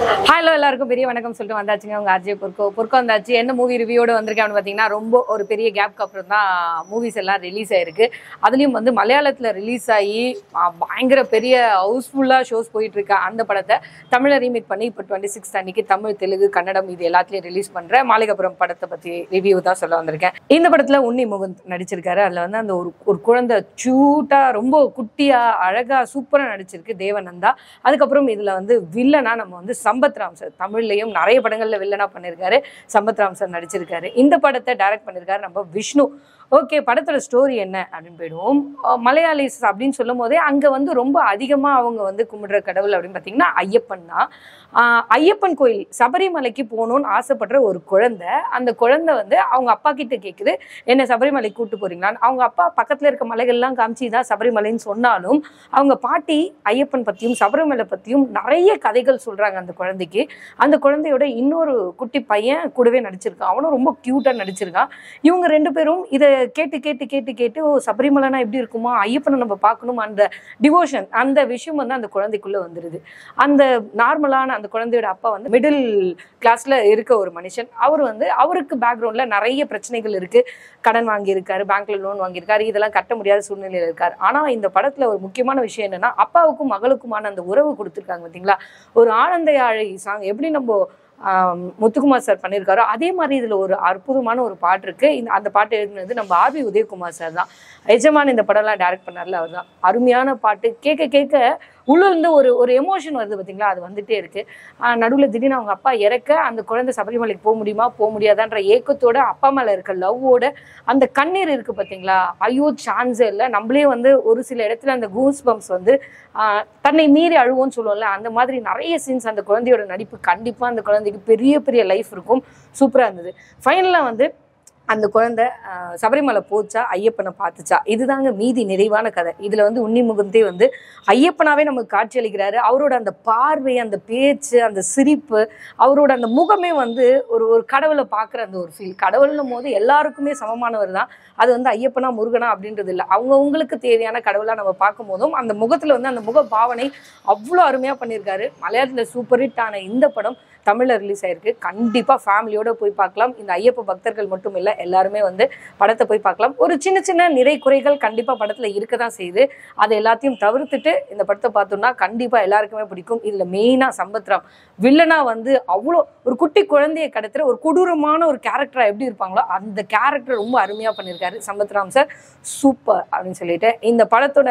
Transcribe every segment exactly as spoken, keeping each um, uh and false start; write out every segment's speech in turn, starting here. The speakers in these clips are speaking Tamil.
ஹலோ எல்லாருக்கும் பெரிய வணக்கம் சொல்லிட்டு வந்தாச்சுங்க உங்க அஜய் பொற்கோ பொற்கோ வந்தாச்சு. என்ன மூவி ரிவ்யூவோட வந்திருக்கேன் அப்படின்னு பார்த்தீங்கன்னா, ரொம்ப ஒரு பெரிய கேப்க்கு அப்புறம் தான் மூவிஸ் எல்லாம் ரிலீஸ் ஆயிருக்கு. அதுலேயும் வந்து மலையாளத்தில் ரிலீஸ் ஆகி பயங்கர பெரிய ஹவுஸ்ஃபுல்லாக ஷோஸ் போயிட்டு இருக்க அந்த படத்தை தமிழை ரீமேக் பண்ணி இப்போ டுவெண்ட்டி சிக்ஸ் அன்னைக்கு தமிழ், தெலுங்கு, கன்னடம் இது எல்லாத்துலேயும் ரிலீஸ் பண்ணுறேன். மாளிகைப்புறம் படத்தை பற்றி ரிவ்யூ தான் சொல்ல வந்திருக்கேன். இந்த படத்தில் உன்னி முகுந்த் நடிச்சிருக்காரு. அதில் வந்து அந்த ஒரு ஒரு குழந்தை க்யூட்டாக ரொம்ப குட்டியாக அழகாக சூப்பராக நடிச்சிருக்கு தேவநந்தா. அதுக்கப்புறம் இதில் வந்து வில்லனா நம்ம வந்து சம்பத் ராம் சார், தமிழ்லையும் நிறைய படங்கள்ல வில்லனா பண்ணியிருக்காரு. சம்பத் ராம் சார் நடிச்சிருக்காரு. இந்த படத்தை டைரக்ட் பண்ணியிருக்காரு நம்ம விஷ்ணு. ஓகே, படத்தோட ஸ்டோரி என்ன அப்படின்னு போயிடுவோம். மலையாளிஸ் அப்படின்னு சொல்லும் போதே அங்கே வந்து ரொம்ப அதிகமாக அவங்க வந்து கும்பிடுற கடவுள் அப்படின்னு பார்த்தீங்கன்னா ஐயப்பன் தான். ஐயப்பன் கோயில் சபரிமலைக்கு போகணும்னு ஆசைப்படுற ஒரு குழந்தை, அந்த குழந்தை வந்து அவங்க அப்பா கிட்ட கேட்குது, என்ன சபரிமலைக்கு கூப்பிட்டு போறீங்களான்னு. அவங்க அப்பா பக்கத்தில் இருக்க மலைகள்லாம் காமிச்சு தான் சபரிமலைன்னு சொன்னாலும் அவங்க பாட்டி ஐயப்பன் பற்றியும் சபரிமலை பற்றியும் நிறைய கதைகள் சொல்கிறாங்க அந்த குழந்தைக்கு. அந்த குழந்தையோட இன்னொரு குட்டி பையன் கூடவே நடிச்சிருக்கான். அவனும் ரொம்ப க்யூட்டாக நடிச்சிருக்கான். இவங்க ரெண்டு பேரும் இதை கேட்டு கேட்டு கேட்டு கேட்டு ஓ சபரிமலைனா எப்படி இருக்குமா, ஐயப்பனை நம்ம பார்க்கணும், அந்த டிவோஷன் அந்த விஷயம் வந்து அந்த குழந்தைக்குள்ளே வந்துடுது. அந்த நார்மலான அந்த குழந்தையோட அப்பா வந்து மிடில் கிளாஸில் இருக்க ஒரு மனுஷன். அவர் வந்து அவருக்கு பேக்ரவுண்டில் நிறைய பிரச்சனைகள் இருக்குது. கடன் வாங்கியிருக்காரு, பேங்க்ல லோன் வாங்கியிருக்காரு, இதெல்லாம் கட்ட முடியாத சூழ்நிலையில் இருக்கார். ஆனால் இந்த படத்தில் ஒரு முக்கியமான விஷயம் என்னென்னா, அப்பாவுக்கும் மகளுக்குமான அந்த உறவு கொடுத்துருக்காங்க பார்த்தீங்களா. ஒரு ஆனந்த யாழை சாங் எப்படி நம்ம முத்துக்குமார் சார் பண்ணியிருக்காரோ அதே மாதிரி இதில் ஒரு அற்புதமான ஒரு பாட்டு இருக்கு. இந்த அந்த பாட்டு எழுதுனது நம்ம ஆர்வி உதயகுமார் சார் தான். எஜமான் இந்த படம்லாம் டைரக்ட் பண்ணார்ல அவர் தான். அருமையான பாட்டு. கேட்க கேட்க உள்ளிருந்து ஒரு ஒரு எமோஷன் வருது பார்த்தீங்களா, அது வந்துட்டே இருக்கு. நடுவில் திடீர்னு அவங்க அப்பா இறக்க அந்த குழந்தை சபரிமலைக்கு போக முடியுமா போக முடியாதான்ற ஏக்கத்தோட அப்பா மேலே இருக்க லவ்வோட அந்த கண்ணீர் இருக்கு பார்த்தீங்களா, ஐயோ சான்ஸே இல்லை. நம்மளே வந்து ஒரு சில இடத்துல அந்த கூஸ் பம்ப்ஸ் வந்து தன்னை மீறி அழுவோன்னு சொல்லுவோம்ல, அந்த மாதிரி நிறைய சீன்ஸ். அந்த குழந்தையோட நடிப்பு கண்டிப்பாக அந்த குழந்தைக்கு பெரிய பெரிய லைஃப் இருக்கும். சூப்பராக இருந்தது. ஃபைனலாக வந்து அந்த குழந்தை சபரிமலை போச்சா, ஐயப்பனை பார்த்துச்சா, இதுதாங்க மீதி நிறைவான கதை. இதில் வந்து உன்னி முகுந்தே வந்து ஐயப்பனாவே நமக்கு காட்சி அளிக்கிறாரு. அவரோட அந்த பார்வை, அந்த பேச்சு, அந்த சிரிப்பு, அவரோட அந்த முகமே வந்து ஒரு ஒரு கடவுளை பார்க்குற அந்த ஒரு ஃபீல். கடவுள்னும் போது எல்லாருக்குமே சமமானவர் தான். அது வந்து ஐயப்பனா முருகனா அப்படின்றது இல்லை, அவங்கவுங்களுக்கு தேவையான கடவுளாக நம்ம பார்க்கும் போதும் அந்த முகத்தில் வந்து அந்த முக பாவனை அவ்வளோ அருமையாக பண்ணியிருக்காரு. மலையாளத்தில் சூப்பர் ஹிட் ஆன இந்த படம் தமிழில் ரிலீஸ் ஆயிருக்கு. கண்டிப்பாக ஃபேமிலியோடு போய் பார்க்கலாம். இந்த ஐயப்ப பக்தர்கள் மட்டும் இல்லை, எல்லாருமே வந்து படத்தை போய் பார்க்கலாம். ஒரு சின்ன சின்ன நிறை குறைகள் கண்டிப்பாக படத்தில் இருக்க தான் செய்யுது. அதை எல்லாத்தையும் தவிர்த்துட்டு இந்த படத்தை பார்த்தோம்னா கண்டிப்பாக எல்லாருக்குமே பிடிக்கும். இதில் மெயினாக சம்பத் ராம் வில்லனா வந்து அவ்வளோ ஒரு குட்டி குழந்தையை கடத்துகிற ஒரு கொடூரமான ஒரு கேரக்டராக எப்படி இருப்பாங்களோ அந்த கேரக்டர் ரொம்ப அருமையாக பண்ணியிருக்காரு சம்பத் ராம் சார். சூப்பர் அப்படின்னு சொல்லிட்டு இந்த படத்தோட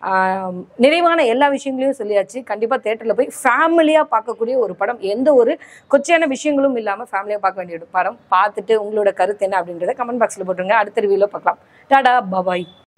நிறைவான எல்லா விஷயங்களையும் சொல்லியாச்சு. கண்டிப்பாக தேட்டரில் போய் ஃபேமிலியாக பார்க்கக்கூடிய ஒரு படம். எந்த ஒரு கொச்சையான விஷயங்களும் இல்லாமல் ஃபேமிலியாக பார்க்க வேண்டிய படம். பார்த்துட்டு உங்களோட கருத்து என்ன அப்படின்றத கமெண்ட் பாக்ஸில் போட்டுருங்க. அடுத்த ரிவ்யூவில் பார்க்கலாம். டாடா பாபாய்.